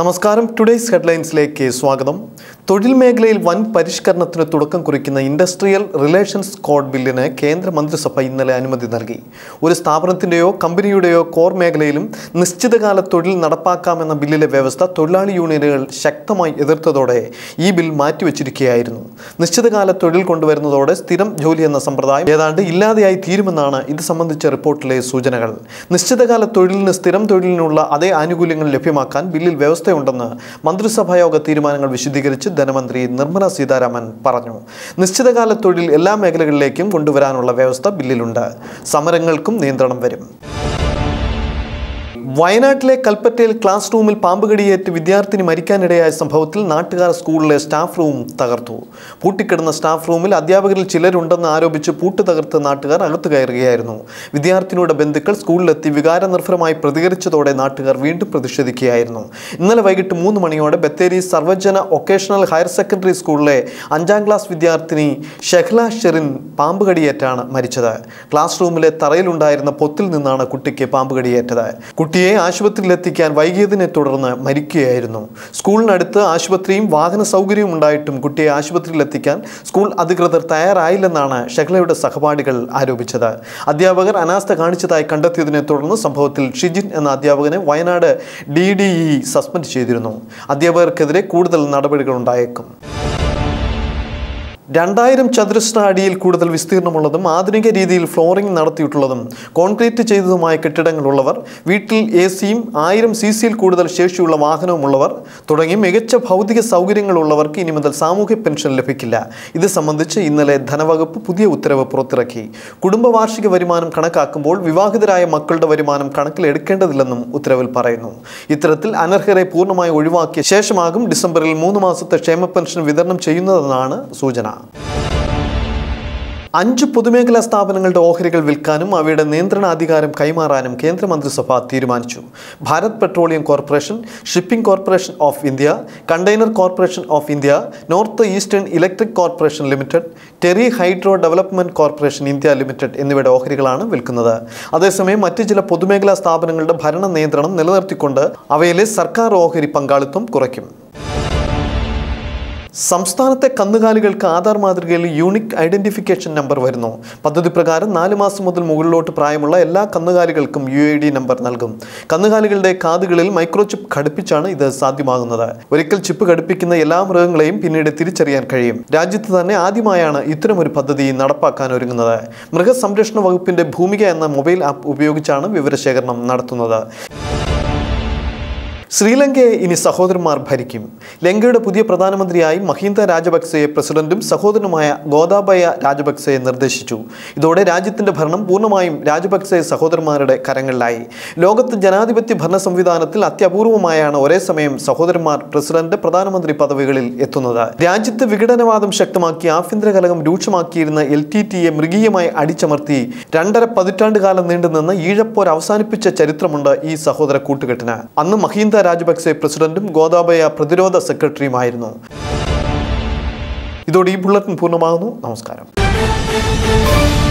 നമസ്കാരം. ടുഡേയ്സ് ഹെഡ്ലൈൻസിലേക്ക് സ്വാഗതം. തൊഴിൽ മേഖലയിൽ വൻ പരിഷ്കരണത്തിന് തുടക്കം കുറിക്കുന്ന ഇൻഡസ്ട്രിയൽ റിലേഷൻസ് കോഡ് ബില്ലിന് കേന്ദ്ര മന്ത്രിസഭ ഇന്നലെ അനുമതി നൽകി. ഒരു സ്ഥാപനത്തിൻ്റെയോ കമ്പനിയുടെയോ കോർ മേഖലയിലും നിശ്ചിതകാല തൊഴിൽ നടപ്പാക്കാമെന്ന ബില്ലിലെ വ്യവസ്ഥ തൊഴിലാളി യൂണിയനുകൾ ശക്തമായി എതിർത്തതോടെ ഈ ബിൽ മാറ്റിവെച്ചിരിക്കുകയായിരുന്നു. നിശ്ചിതകാല തൊഴിൽ കൊണ്ടുവരുന്നതോടെ സ്ഥിരം ജോലി എന്ന സമ്പ്രദായം ഏതാണ്ട് ഇല്ലാതെയായി തീരുമെന്നാണ് ഇത് സംബന്ധിച്ച റിപ്പോർട്ടിലെ സൂചനകൾ. നിശ്ചിതകാല തൊഴിലിന് സ്ഥിരം തൊഴിലിനുള്ള അതേ ആനുകൂല്യങ്ങൾ ലഭ്യമാക്കാൻ ബില്ലിൽ വ്യവസ്ഥയുണ്ടെന്ന് മന്ത്രിസഭായോഗ തീരുമാനങ്ങൾ വിശദീകരിച്ച് ധനമന്ത്രി നിർമ്മല സീതാരാമൻ പറഞ്ഞു. നിശ്ചിതകാല തൊഴിൽ എല്ലാ മേഖലകളിലേക്കും കൊണ്ടുവരാനുള്ള വ്യവസ്ഥ ബില്ലിലുണ്ട്. സമരങ്ങൾക്കും നിയന്ത്രണം വരും. വയനാട്ടിലെ കൽപ്പറ്റയിൽ ക്ലാസ് റൂമിൽ പാമ്പ് കടിയേറ്റ് വിദ്യാർത്ഥിനി മരിക്കാനിടയായ സംഭവത്തിൽ നാട്ടുകാർ സ്കൂളിലെ സ്റ്റാഫ് റൂം തകർത്തു. പൂട്ടിക്കിടന്ന സ്റ്റാഫ് റൂമിൽ അധ്യാപകരിൽ ചിലരുണ്ടെന്ന് ആരോപിച്ച് പൂട്ട് തകർത്ത് നാട്ടുകാർ അകത്തു കയറുകയായിരുന്നു. വിദ്യാർത്ഥിനിയുടെ ബന്ധുക്കൾ സ്കൂളിലെത്തി വികാരനിർഭരമായി പ്രതികരിച്ചതോടെ നാട്ടുകാർ വീണ്ടും പ്രതിഷേധിക്കുകയായിരുന്നു. ഇന്നലെ വൈകിട്ട് 3 മണിയോടെ Bathery Sarvajana vocational higher secondary സ്കൂളിലെ 5ാം ക്ലാസ് വിദ്യാർത്ഥിനി ഷെഹ്ല ഷെറിൻ പാമ്പ് കടിയേറ്റാണ് മരിച്ചത്. ക്ലാസ് റൂമിലെ തറയിലുണ്ടായിരുന്ന പൊത്തിൽ നിന്നാണ് കുട്ടിക്ക് പാമ്പ് കടിയേറ്റത്. കുട്ടിയെ ആശുപത്രിയിലെത്തിക്കാൻ വൈകിയതിനെ തുടർന്ന് മരിക്കുകയായിരുന്നു. സ്കൂളിനടുത്ത് ആശുപത്രിയും വാഹന സൗകര്യവും ഉണ്ടായിട്ടും കുട്ടിയെ ആശുപത്രിയിലെത്തിക്കാൻ സ്കൂൾ അധികൃതർ തയ്യാറായില്ലെന്നാണ് ഷെഹ്ലയുടെ സഹപാഠികൾ ആരോപിച്ചത്. അധ്യാപകർ അനാസ്ഥ കാണിച്ചതായി കണ്ടെത്തിയതിനെ തുടർന്ന് സംഭവത്തിൽ ഷിജിൻ എന്ന അധ്യാപകനെ വയനാട് DDE സസ്പെൻഡ് ചെയ്തിരുന്നു. അധ്യാപകർക്കെതിരെ കൂടുതൽ നടപടികളുണ്ടായേക്കും. 2000 ചതുരശ്ര അടിയിൽ കൂടുതൽ വിസ്തീർണമുള്ളതും ആധുനിക രീതിയിൽ ഫ്ലോറിംഗ് നടത്തിയിട്ടുള്ളതും കോൺക്രീറ്റ് ചെയ്തതുമായ കെട്ടിടങ്ങളുള്ളവർ, വീട്ടിൽ AC-യും 1000 cc കൂടുതൽ ശേഷിയുള്ള വാഹനവുമുള്ളവർ തുടങ്ങി മികച്ച ഭൗതിക സൗകര്യങ്ങളുള്ളവർക്ക് ഇനി മുതൽ സാമൂഹ്യ പെൻഷൻ ലഭിക്കില്ല. ഇത് സംബന്ധിച്ച് ഇന്നലെ ധനവകുപ്പ് പുതിയ ഉത്തരവ് പുറത്തിറക്കി. കുടുംബ വാർഷിക വരുമാനം കണക്കാക്കുമ്പോൾ വിവാഹിതരായ മക്കളുടെ വരുമാനം കണക്കിലെടുക്കേണ്ടതില്ലെന്നും ഉത്തരവിൽ പറയുന്നു. ഇത്തരത്തിൽ അനർഹരെ പൂർണ്ണമായി ഒഴിവാക്കിയ ശേഷമാകും ഡിസംബറിൽ 3 മാസത്തെ ക്ഷേമ പെൻഷൻ വിതരണം ചെയ്യുന്നതെന്നാണ് സൂചന. 5 പൊതുമേഖലാ സ്ഥാപനങ്ങളുടെ ഓഹരികൾ വിൽക്കാനും അവയുടെ നിയന്ത്രണാധികാരം കൈമാറാനും കേന്ദ്രമന്ത്രിസഭ തീരുമാനിച്ചു. Bharat petroleum corporation, shipping corporation of India, container corporation of India, north eastern electric corporation limited, Tehri hydro development corporation India limited എന്നിവയുടെ ഓഹരികളാണ് വിൽക്കുന്നത്. അതേസമയം മറ്റ് ചില പൊതുമേഖലാ സ്ഥാപനങ്ങളുടെ ഭരണ നിയന്ത്രണം നിലനിർത്തിക്കൊണ്ട് അവയിലെ സർക്കാർ ഓഹരി പങ്കാളിത്തം കുറയ്ക്കും. സംസ്ഥാനത്തെ കന്നുകാലികൾക്ക് ആധാർ മാതൃകയിൽ യൂണിക് ഐഡന്റിഫിക്കേഷൻ നമ്പർ വരുന്നു. പദ്ധതി പ്രകാരം 4 മാസം മുതൽ മുകളിലോട്ട് പ്രായമുള്ള എല്ലാ കന്നുകാലികൾക്കും UID നമ്പർ നൽകും. കന്നുകാലികളുടെ കാതുകളിൽ മൈക്രോചിപ്പ് ഘടിപ്പിച്ചാണ് ഇത് സാധ്യമാകുന്നത്. ഒരിക്കൽ ചിപ്പ് ഘടിപ്പിക്കുന്ന എല്ലാ മൃഗങ്ങളെയും പിന്നീട് തിരിച്ചറിയാൻ കഴിയും. രാജ്യത്ത് തന്നെ ആദ്യമായാണ് ഇത്തരമൊരു പദ്ധതി നടപ്പാക്കാൻ ഒരുങ്ങുന്നത്. മൃഗസംരക്ഷണ വകുപ്പിന്റെ ഭൂമിക എന്ന മൊബൈൽ ആപ്പ് ഉപയോഗിച്ചാണ് വിവരശേഖരണം നടത്തുന്നത്. ശ്രീലങ്കയെ ഇനി സഹോദരന്മാർ ഭരിക്കും. ലങ്കയുടെ പുതിയ പ്രധാനമന്ത്രിയായി മഹിന്ദ രാജപക്സെയെ പ്രസിഡന്റും സഹോദരനുമായ ഗോതാബയ രാജപക്സെയെ നിർദ്ദേശിച്ചു. ഇതോടെ രാജ്യത്തിന്റെ ഭരണം പൂർണ്ണമായും രാജപക്സെ സഹോദരന്മാരുടെ കരങ്ങളിലായി. ലോകത്ത് ജനാധിപത്യ ഭരണ സംവിധാനത്തിൽ അത്യപൂർവമായാണ് ഒരേ സമയം സഹോദരന്മാർ പ്രസിഡന്റ്, പ്രധാനമന്ത്രി പദവികളിൽ എത്തുന്നത്. രാജ്യത്ത് വിഘടനവാദം ശക്തമാക്കി ആഭ്യന്തര കലഹം രൂക്ഷമാക്കിയിരുന്ന LTTE മൃഗീയമായി അടിച്ചമർത്തി 2.5 പതിറ്റാണ്ടുകാലം നീണ്ടുനിന്ന ഈഴപ്പോർ അവസാനിപ്പിച്ച ചരിത്രമുണ്ട് ഈ സഹോദര കൂട്ടുകെട്ടിന്. അന്ന് മഹിന്ദ രാജപക്സെ പ്രസിഡന്റും ഗോതാബയ പ്രതിരോധ സെക്രട്ടറിയുമായിരുന്നു. ഇതോടെ ഈ ബുള്ളറ്റിൻ പൂർണ്ണമാകുന്നു. നമസ്കാരം.